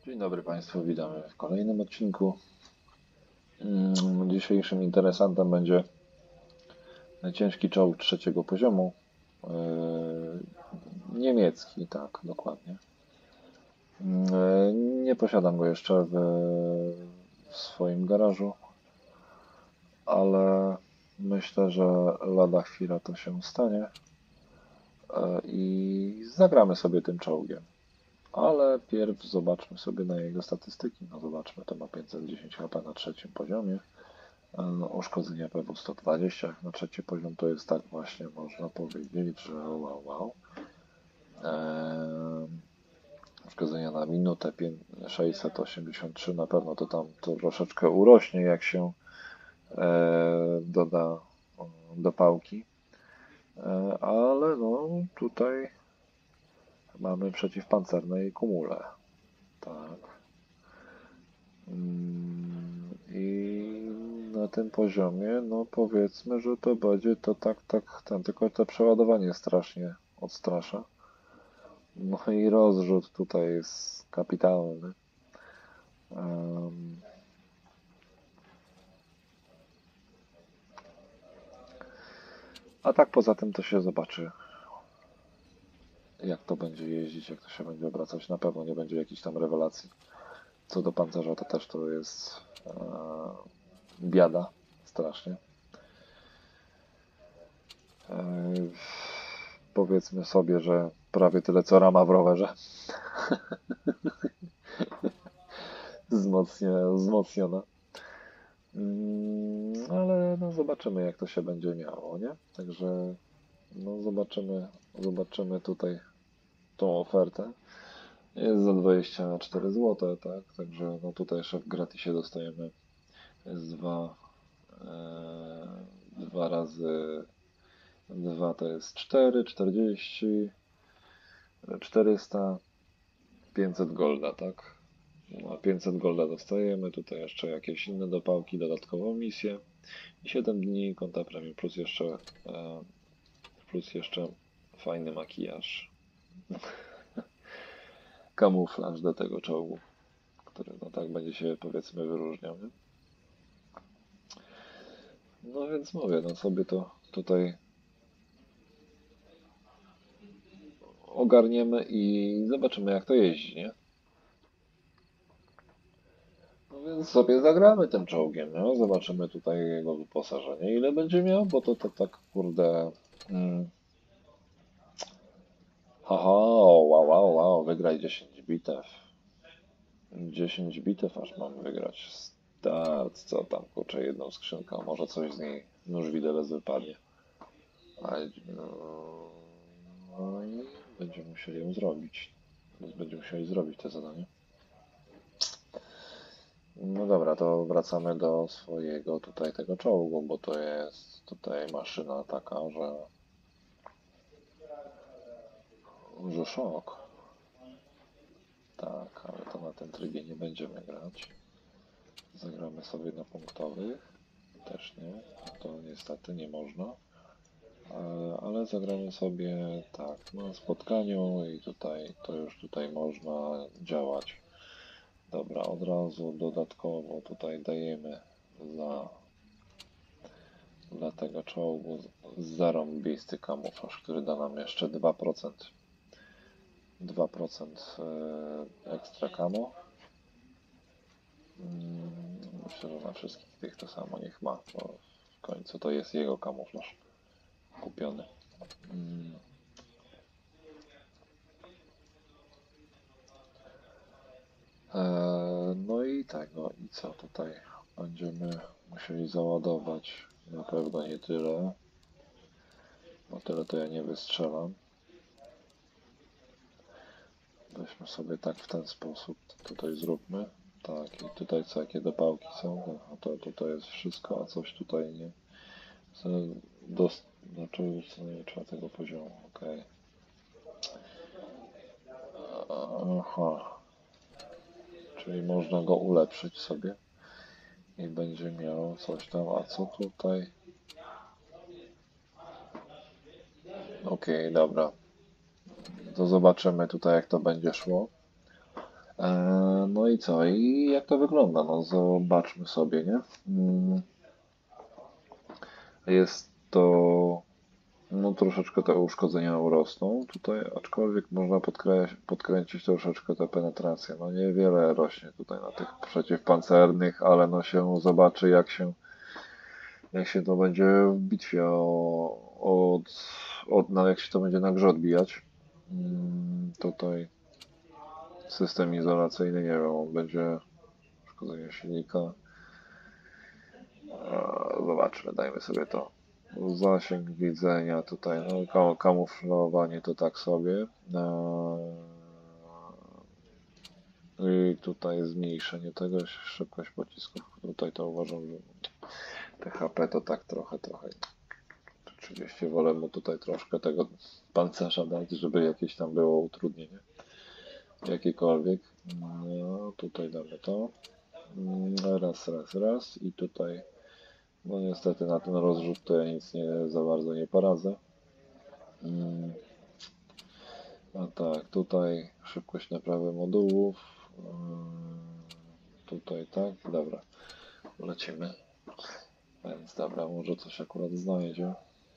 Dzień dobry Państwu, witamy w kolejnym odcinku. Dzisiejszym interesantem będzie ciężki czołg trzeciego poziomu. Niemiecki, tak, dokładnie. Nie posiadam go jeszcze w swoim garażu, ale myślę, że lada chwila to się stanie i zagramy sobie tym czołgiem. Ale pierw zobaczmy sobie na jego statystyki. No zobaczmy, to ma 510 HP na trzecim poziomie. Uszkodzenia PW 120 na trzeci poziom to jest tak właśnie można powiedzieć, że wow. Uszkodzenia na minutę 683 na pewno to tam to troszeczkę urośnie, jak się doda do pałki. Ale no tutaj mamy przeciwpancernej kumule. Tak. I na tym poziomie, no powiedzmy, że to będzie to tylko to przeładowanie strasznie odstrasza. No i rozrzut tutaj jest kapitalny. A tak poza tym to się zobaczy, jak to będzie jeździć, jak to się będzie obracać. Na pewno nie będzie jakichś tam rewelacji. Co do pancerza to też to jest biada strasznie. Powiedzmy sobie, że prawie tyle co rama w rowerze. Wzmocniona. Ale no zobaczymy, jak to się będzie miało, nie? Także no zobaczymy tutaj tą ofertę. Jest za 24 zł, tak? Także no tutaj jeszcze w gratisie dostajemy jest dwa razy 2 to jest 4, 40, 400, 500 golda, tak? No, 500 golda dostajemy, tutaj jeszcze jakieś inne dopałki, dodatkową misję i 7 dni konta premium plus jeszcze fajny makijaż. Kamuflaż do tego czołgu, który no tak będzie się powiedzmy wyróżniał, nie? No więc mówię, no sobie to tutaj ogarniemy i zobaczymy, jak to jeździ, nie? No więc sobie zagramy tym czołgiem, no. Zobaczymy tutaj jego wyposażenie, ile będzie miał, bo to tak kurde... Haha, wow, wygraj 10 bitew. 10 bitew aż mam wygrać. Start, co tam, kurczę, jedną skrzynkę, może coś z niej nóż widelec wypadnie. No i będziemy musieli ją zrobić. Będziemy musieli zrobić te zadanie. No dobra, to wracamy do swojego tutaj tego czołgu, bo to jest tutaj maszyna taka, że szok. Tak, ale to na tym trybie nie będziemy grać. Zagramy sobie na punktowych. Też nie, to niestety nie można. Ale zagramy sobie tak, na spotkaniu i tutaj to już tutaj można działać. Dobra, od razu dodatkowo tutaj dajemy dla tego czołgu zarąbisty kamuflaż, który da nam jeszcze 2% ekstra camo. Myślę, że na wszystkich tych to samo niech ma, bo w końcu to jest jego kamuflaż kupiony. No i tego, i co tutaj będziemy musieli załadować? Na pewno nie tyle, bo tyle to ja nie wystrzelam. Weźmy sobie tak w ten sposób, tutaj zróbmy. Tak, i tutaj co, jakie dopałki są? No to tutaj jest wszystko, a coś tutaj nie. Znaczy czwartego poziomu, ok. Aha. Czyli można go ulepszyć sobie i będzie miał coś tam, a co tutaj? Ok, dobra. To zobaczymy tutaj, jak to będzie szło. No i co? I jak to wygląda? No zobaczmy sobie, nie? Jest to... No troszeczkę te uszkodzenia urosną tutaj, aczkolwiek można podkręcić troszeczkę tę penetrację. No niewiele rośnie tutaj na tych przeciwpancernych, ale no się zobaczy jak się to będzie w bitwie no jak się to będzie na grze odbijać. Tutaj system izolacyjny, nie wiem, on będzie uszkodzenie silnika. Zobaczmy, dajmy sobie to. Zasięg widzenia tutaj, no kamuflowanie to tak sobie. I tutaj zmniejszenie tego, szybkość pocisków. Tutaj to uważam, że THP to tak trochę. 30 wolę mu tutaj troszkę tego pancerza dać, żeby jakieś tam było utrudnienie. Jakiekolwiek. No tutaj damy to. Raz. I tutaj no niestety na ten rozrzut to ja nic za bardzo nie poradzę. A tak, tutaj szybkość naprawy modułów. Tutaj tak, dobra. Lecimy. Więc dobra, może coś akurat znajdzie.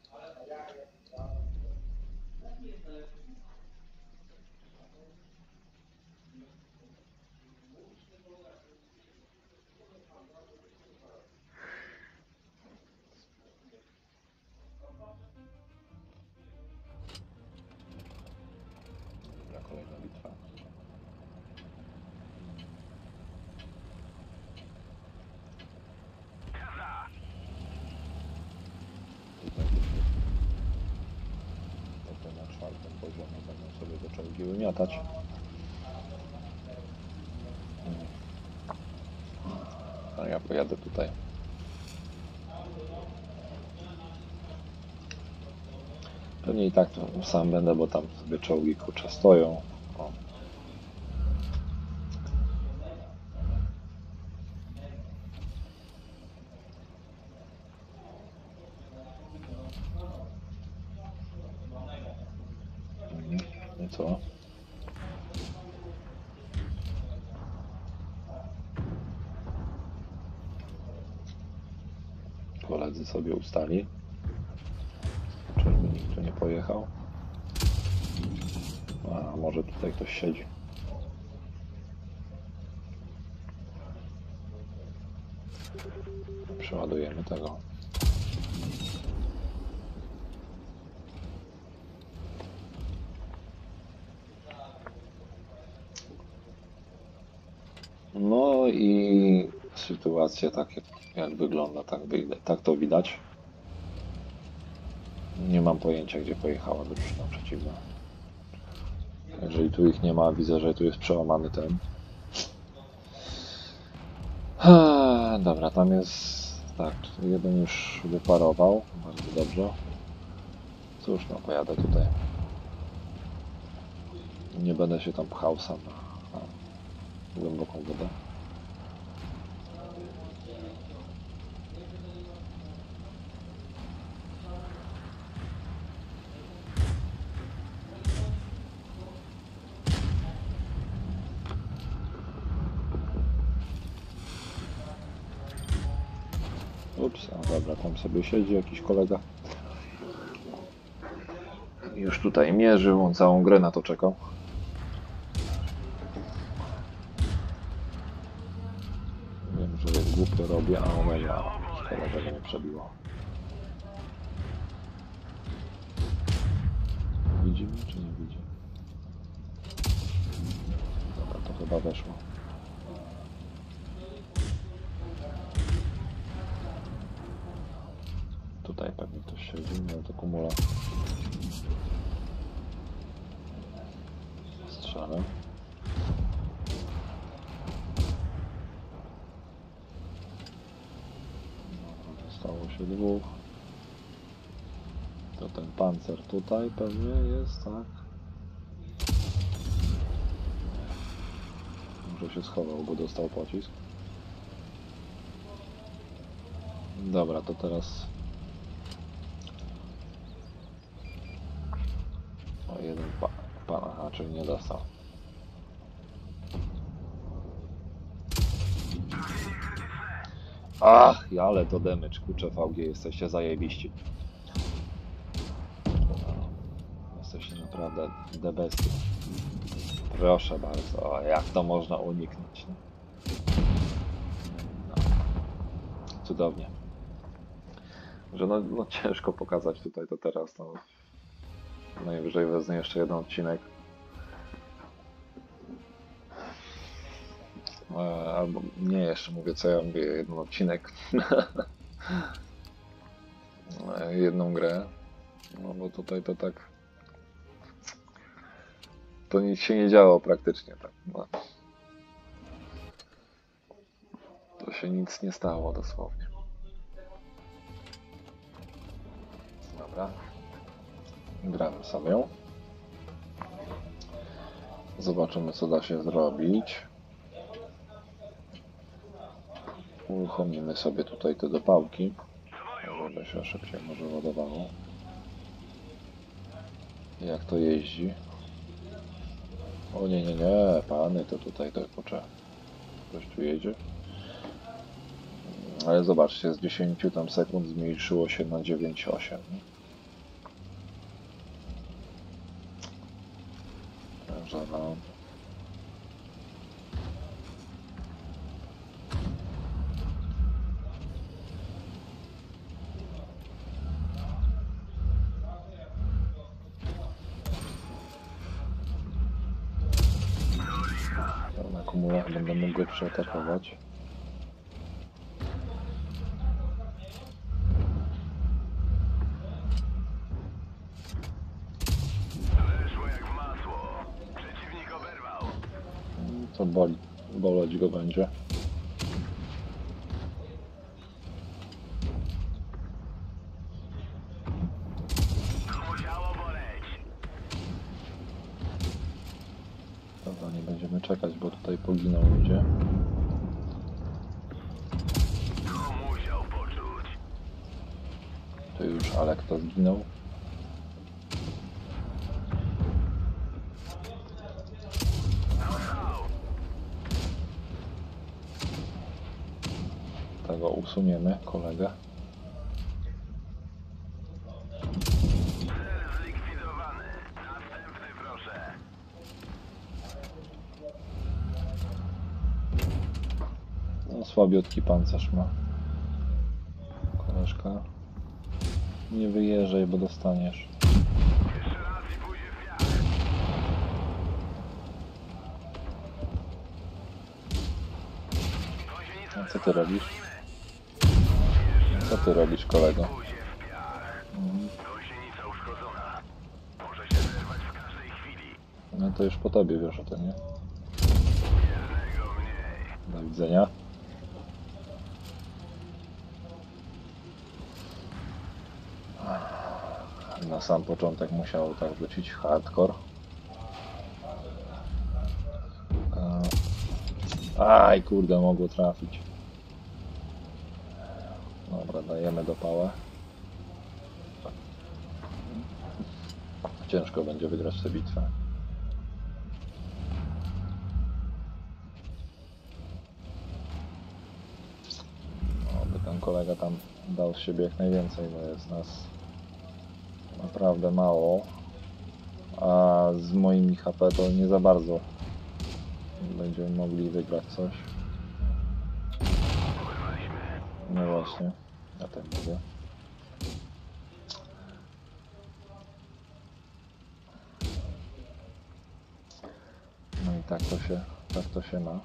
Dobra, kolejna bitwa. Tutaj na 4. poziomie będą sobie te czołgi wymiatać. A ja pojadę tutaj. Pewnie i tak to sam będę, bo tam sobie czołgi kurczę stoją. O. I co? Koledzy sobie ustali. Czyżby nikt tu nie pojechał? A może tutaj ktoś siedzi. Przeładujemy tego. No i sytuacja tak jak wygląda, tak to widać. Nie mam pojęcia, gdzie pojechała drużyna przeciwna. Jeżeli tu ich nie ma, widzę, że tu jest przełamany ten. Dobra, tam jest... Tak, jeden już wyparował. Bardzo dobrze. Cóż, no pojadę tutaj. Nie będę się tam pchał sam na głęboką wodę. Ups, a dobra, tam sobie siedzi jakiś kolega. Już tutaj mierzył, on całą grę na to czekał. Wiem, że jest głupio robię, a omega. Szkoda, że go nie przebiło. Widzi mnie, czy nie widzi? Dobra, to chyba weszło. Tutaj pewnie ktoś siedzi, ale to kumula. Strzelę. Zostało się dwóch. To ten pancer tutaj pewnie jest, tak? Może się schował, bo dostał pocisk. Dobra, to teraz... O, jeden pan, aha, czyli nie dostał. Ach, ale to damage, kurczę, VG, jesteście zajebiści. Jesteście naprawdę the best. Proszę bardzo, jak to można uniknąć? No, cudownie. Że no ciężko pokazać tutaj to teraz. No. Najwyżej wezmę jeszcze jeden odcinek. Albo nie, jeszcze mówię, co ja mówię, jeden odcinek. Jedną grę. No bo tutaj to tak. To nic się nie działo praktycznie. Tak. No. To się nic nie stało dosłownie. Dobra. Gramy sobie. Zobaczymy, co da się zrobić. Uruchomimy sobie tutaj te dopałki, żeby się szybciej może ładowało. Jak to jeździ? O nie, pany, to tutaj to poczekaj. Ktoś tu jedzie. Ale zobaczcie, z 10 tam sekund zmniejszyło się na 9,8. Także no. Na kumulach będę mógł go przeatakować. To boleć go będzie. Dobra, nie będziemy czekać, bo tutaj poginą ludzie. To już Alekta zginął. Tego usuniemy, kolegę. No, słabiutki pancerz ma. Koleżka. Nie wyjeżdżaj, bo dostaniesz. A co ty robisz? Co ty robisz, kolego? No to już po tobie wiesz o tym, nie? Do widzenia. Na sam początek musiał tak wrócić hardcore. Aj, kurde, mogło trafić. Dobra, dajemy dopałę. Ciężko będzie wygrać tę bitwę. By ten kolega tam dał z siebie jak najwięcej, bo jest nas naprawdę mało. A z moimi HP to nie za bardzo będziemy mogli wygrać coś. No właśnie, ja tak mówię. No i tak to się ma.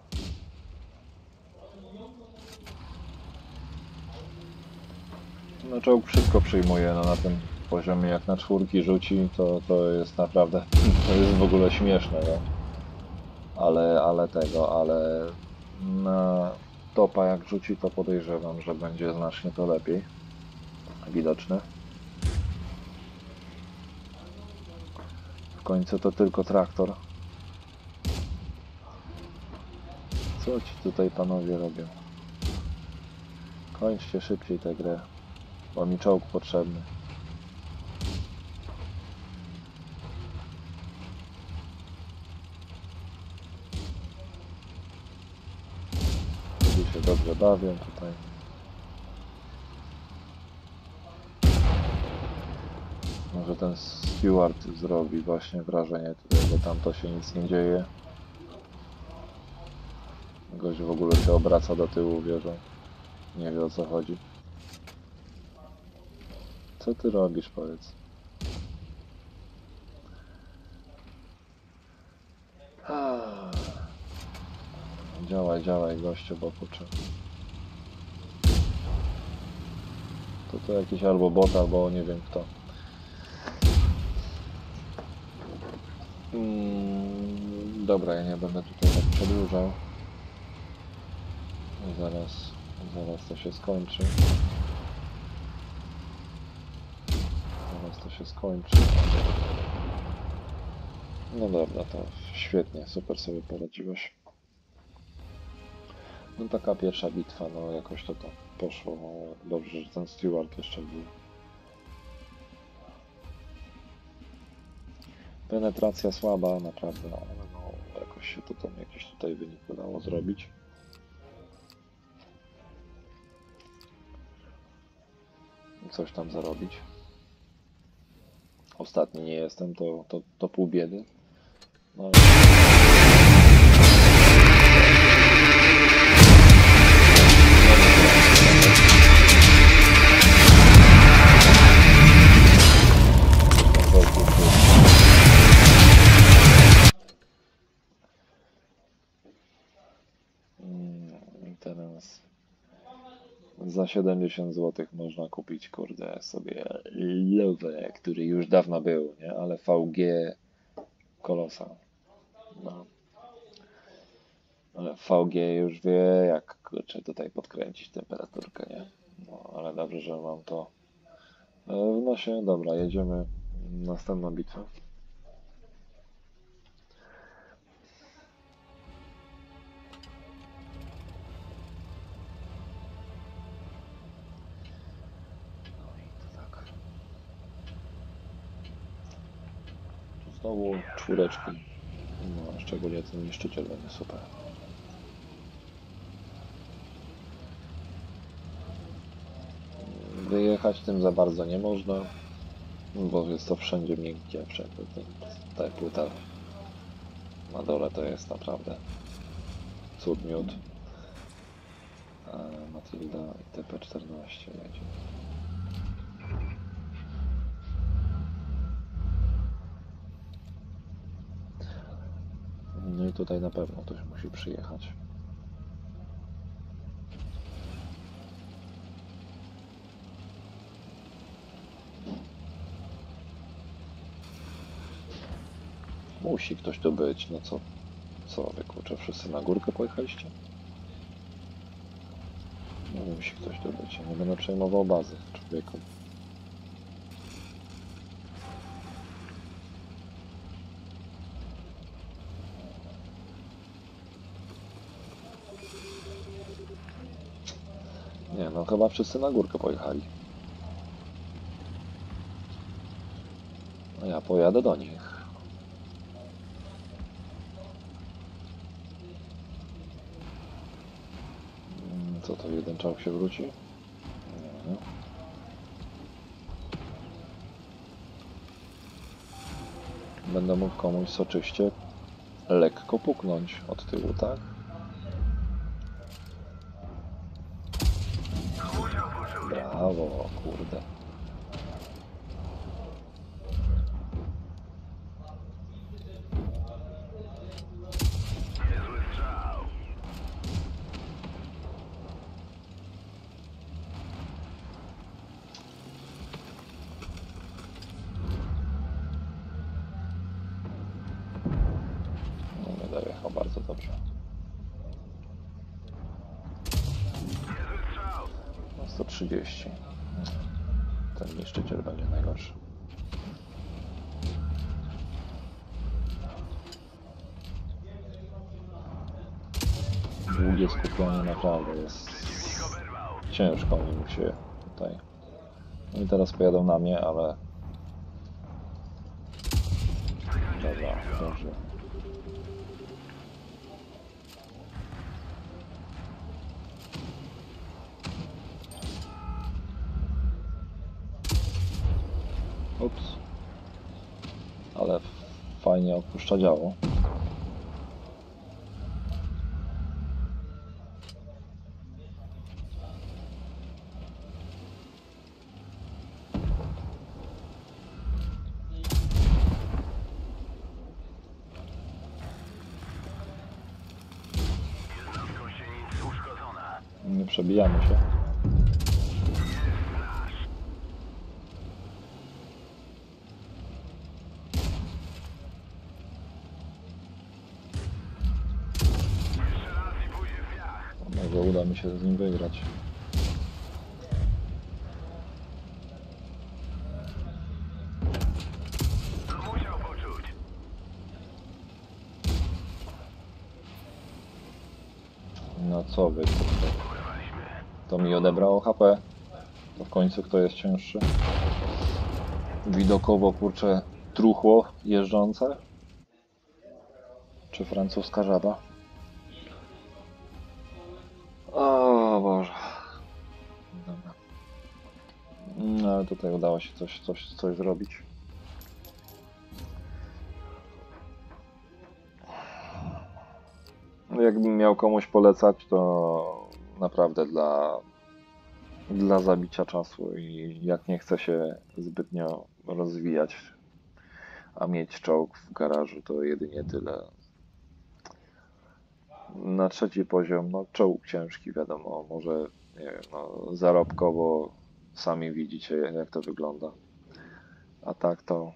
No czołg wszystko przyjmuje, no na tym poziomie jak na czwórki rzuci, to jest naprawdę, to jest w ogóle śmieszne, no. Ale na topa jak rzuci, to podejrzewam, że będzie znacznie to lepiej widoczne. W końcu to tylko traktor. Co ci tutaj panowie robią? Kończcie szybciej tę grę, bo mi czołg potrzebny. się dobrze bawią tutaj. Może ten Steward zrobi właśnie wrażenie tutaj, bo tam to się nic nie dzieje. Gość w ogóle się obraca do tyłu wieżą. Nie wie, o co chodzi. Co ty robisz, powiedz? Działaj, działaj, gościu, bo kurczę. To jakiś albo bot, albo nie wiem kto. Dobra, ja nie będę tutaj tak przedłużał. Zaraz to się skończy. Zaraz to się skończy. No dobra, to świetnie, super sobie poradziłeś. No taka pierwsza bitwa, no jakoś to poszło. Dobrze, że ten Steward jeszcze był. Penetracja słaba, naprawdę, ale no jakoś się to tam jakiś tutaj wynik udało zrobić. Coś tam zarobić. Ostatni nie jestem, to pół biedy. No, teraz za 70 zł można kupić, kurde, sobie Lowę, który już dawno był, nie? Ale VG Kolosa. No. Ale VG już wie, jak kurczę tutaj podkręcić temperaturkę, nie? No, ale dobrze, że mam to w nosie. Dobra, jedziemy. Następna bitwa. Znowu czwóreczki. No, szczególnie ten niszczyciel będzie super. Wyjechać tym za bardzo nie można, bo jest to wszędzie miękkie. Wszędzie ta płyta na dole to jest naprawdę cud miód. Matilda i TP14 jedzie. No i tutaj na pewno ktoś musi przyjechać. Musi ktoś tu być, no co wy kurczę, wszyscy na górkę pojechaliście? No musi ktoś tu być, ja nie będę przejmował bazy, człowieku. Nie, no chyba wszyscy na górkę pojechali. A ja pojadę do nich. Co to, jeden czołg się wróci? Nie. Będę mógł komuś soczyście lekko puknąć od tyłu, tak? Brawo, kurde. Dojechał bardzo dobrze. No 130. Ten niszczyciel będzie najgorszy. Długie skupienie naprawdę jest ciężko mi się tutaj. No i teraz pojadą na mnie, ale dobra, dobrze. fajnie opuszcza działo. Nie przebijamy się. Może uda mi się z nim wygrać. No co wy? To mi odebrało HP. To w końcu kto jest cięższy? Widokowo, kurczę, truchło jeżdżące? Czy francuska żaba? O Boże. Dobra. No ale tutaj udało się coś zrobić. Jakbym miał komuś polecać, to naprawdę dla zabicia czasu i jak nie chce się zbytnio rozwijać, a mieć czołg w garażu, to jedynie tyle. Na trzeci poziom, no czołg ciężki, wiadomo, może nie wiem, no, zarobkowo sami widzicie jak to wygląda. A tak to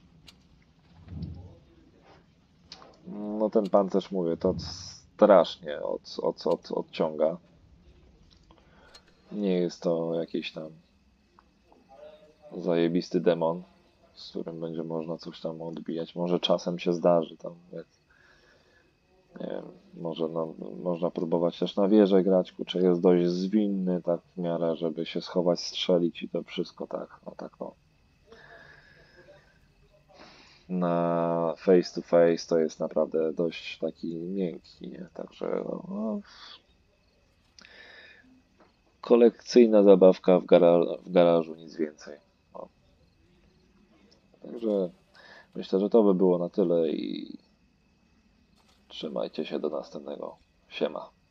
no ten pancerz, mówię, to strasznie odciąga. Nie jest to jakiś tam zajebisty demon, z którym będzie można coś tam odbijać. Może czasem się zdarzy tam, nie wiem, może no, można próbować też na wieżę grać, kurczę, jest dość zwinny tak w miarę, żeby się schować, strzelić i to wszystko tak, no tak no. Na face to face to jest naprawdę dość taki miękki, nie? Także no, kolekcyjna zabawka w garażu, nic więcej. No. Także myślę, że to by było na tyle i trzymajcie się do następnego. Siema.